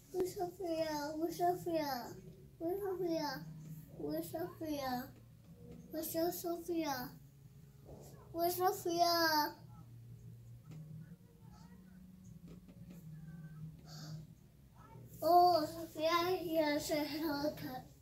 Where's Sophia? Where's Sophia? Where's Sophia? Where's Sophia? Where's Sophia? Where's Sophia? Oh, Sophia here. Say hello.